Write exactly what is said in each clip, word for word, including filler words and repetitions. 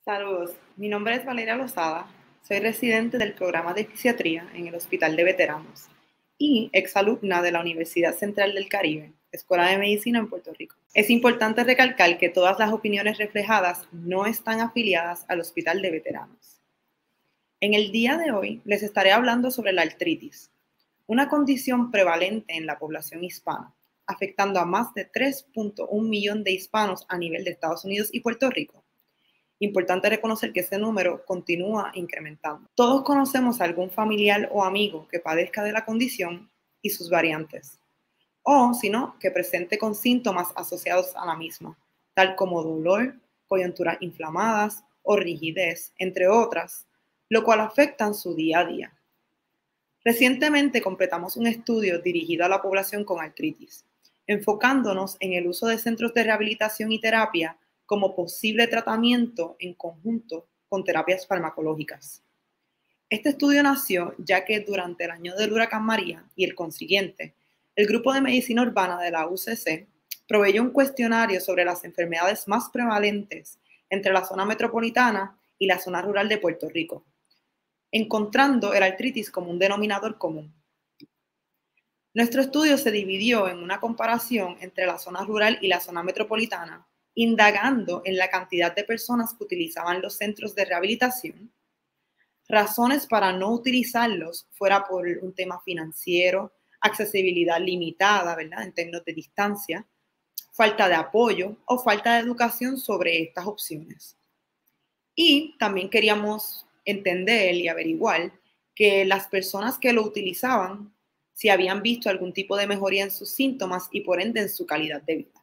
Saludos, mi nombre es Valeria Lozada, soy residente del programa de fisiatría en el Hospital de Veteranos y exalumna de la Universidad Central del Caribe, Escuela de Medicina en Puerto Rico. Es importante recalcar que todas las opiniones reflejadas no están afiliadas al Hospital de Veteranos. En el día de hoy les estaré hablando sobre la artritis, una condición prevalente en la población hispana, afectando a más de tres punto uno millón de hispanos a nivel de Estados Unidos y Puerto Rico. Importante reconocer que ese número continúa incrementando. Todos conocemos a algún familiar o amigo que padezca de la condición y sus variantes, o si no, que presente con síntomas asociados a la misma, tal como dolor, coyunturas inflamadas o rigidez, entre otras, lo cual afectan su día a día. Recientemente completamos un estudio dirigido a la población con artritis, enfocándonos en el uso de centros de rehabilitación y terapia como posible tratamiento en conjunto con terapias farmacológicas. Este estudio nació ya que durante el año del huracán María y el consiguiente, el Grupo de Medicina Urbana de la U C C proveyó un cuestionario sobre las enfermedades más prevalentes entre la zona metropolitana y la zona rural de Puerto Rico, encontrando el artritis como un denominador común. Nuestro estudio se dividió en una comparación entre la zona rural y la zona metropolitana, indagando en la cantidad de personas que utilizaban los centros de rehabilitación, razones para no utilizarlos fuera por un tema financiero, accesibilidad limitada, ¿verdad?, en términos de distancia, falta de apoyo o falta de educación sobre estas opciones. Y también queríamos entender y averiguar que las personas que lo utilizaban, si habían visto algún tipo de mejoría en sus síntomas y por ende en su calidad de vida.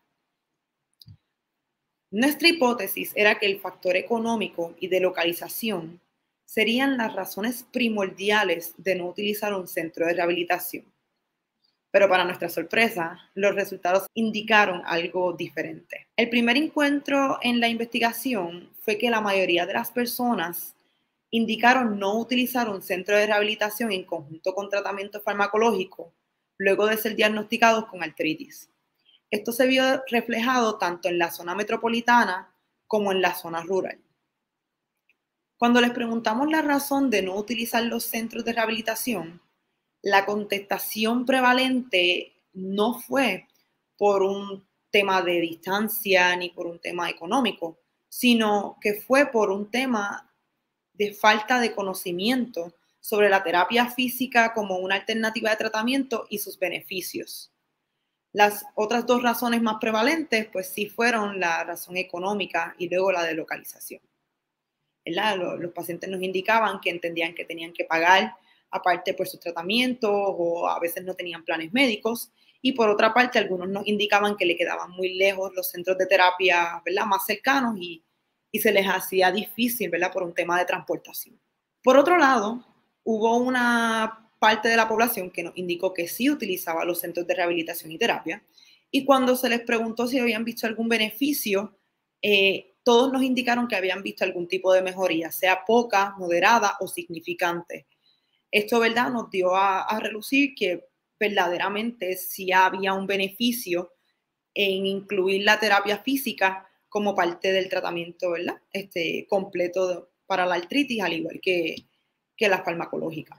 Nuestra hipótesis era que el factor económico y de localización serían las razones primordiales de no utilizar un centro de rehabilitación. Pero para nuestra sorpresa, los resultados indicaron algo diferente. El primer encuentro en la investigación fue que la mayoría de las personas indicaron no utilizar un centro de rehabilitación en conjunto con tratamiento farmacológico luego de ser diagnosticados con artritis. Esto se vio reflejado tanto en la zona metropolitana como en la zona rural. Cuando les preguntamos la razón de no utilizar los centros de rehabilitación, la contestación prevalente no fue por un tema de distancia ni por un tema económico, sino que fue por un tema de falta de conocimiento sobre la terapia física como una alternativa de tratamiento y sus beneficios. Las otras dos razones más prevalentes, pues sí fueron la razón económica y luego la de localización. ¿Verdad? Los, los pacientes nos indicaban que entendían que tenían que pagar aparte por sus tratamientos o a veces no tenían planes médicos. Y por otra parte, algunos nos indicaban que le quedaban muy lejos los centros de terapia, ¿verdad?, más cercanos y, y se les hacía difícil, ¿verdad?, por un tema de transportación. Por otro lado, hubo una parte de la población que nos indicó que sí utilizaba los centros de rehabilitación y terapia, y cuando se les preguntó si habían visto algún beneficio, eh, todos nos indicaron que habían visto algún tipo de mejoría, sea poca, moderada o significante. Esto, ¿verdad?, nos dio a, a relucir que verdaderamente sí había un beneficio en incluir la terapia física como parte del tratamiento, ¿verdad?, este, completo de, para la artritis, al igual que, que la farmacológica.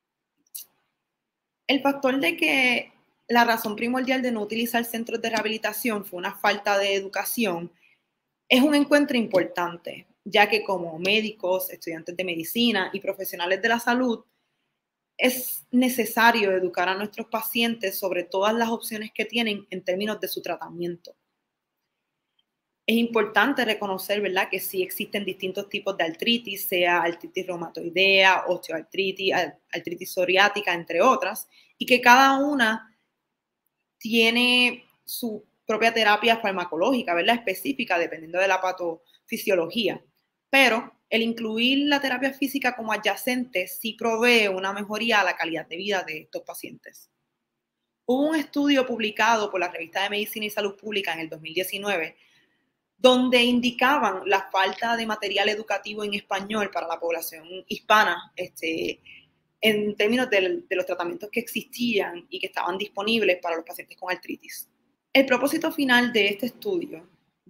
El factor de que la razón primordial de no utilizar centros de rehabilitación fue una falta de educación es un encuentro importante, ya que como médicos, estudiantes de medicina y profesionales de la salud, es necesario educar a nuestros pacientes sobre todas las opciones que tienen en términos de su tratamiento. Es importante reconocer, ¿verdad?, que sí existen distintos tipos de artritis, sea artritis reumatoidea, osteoartritis, artritis psoriática, entre otras, y que cada una tiene su propia terapia farmacológica, ¿verdad?, específica, dependiendo de la patofisiología. Pero el incluir la terapia física como adyacente sí provee una mejoría a la calidad de vida de estos pacientes. Hubo un estudio publicado por la Revista de Medicina y Salud Pública en el dos mil diecinueve donde indicaban la falta de material educativo en español para la población hispana, este, en términos de, de los tratamientos que existían y que estaban disponibles para los pacientes con artritis. El propósito final de este estudio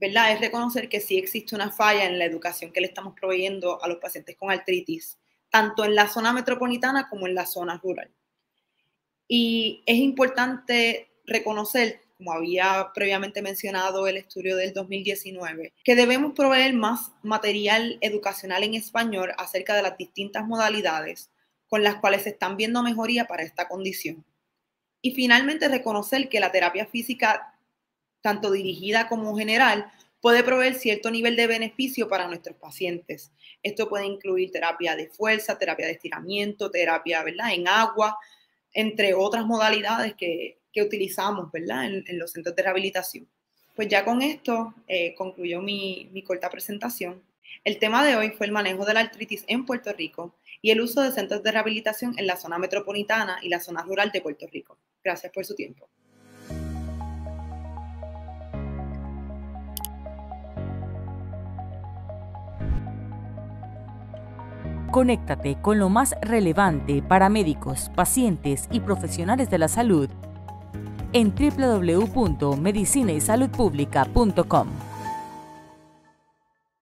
¿verdad?, es reconocer que sí existe una falla en la educación que le estamos proveyendo a los pacientes con artritis, tanto en la zona metropolitana como en la zona rural. Y es importante reconocer, como había previamente mencionado el estudio del dos mil diecinueve, que debemos proveer más material educacional en español acerca de las distintas modalidades con las cuales se están viendo mejoría para esta condición. Y finalmente reconocer que la terapia física, tanto dirigida como general, puede proveer cierto nivel de beneficio para nuestros pacientes. Esto puede incluir terapia de fuerza, terapia de estiramiento, terapia, ¿verdad?, en agua, entre otras modalidades que, que utilizamos, ¿verdad?, en, en los centros de rehabilitación. Pues ya con esto eh, concluyó mi, mi corta presentación. El tema de hoy fue el manejo de la artritis en Puerto Rico y el uso de centros de rehabilitación en la zona metropolitana y la zona rural de Puerto Rico. Gracias por su tiempo. Conéctate con lo más relevante para médicos, pacientes y profesionales de la salud en doble u doble u doble u punto medicina y salud pública punto com.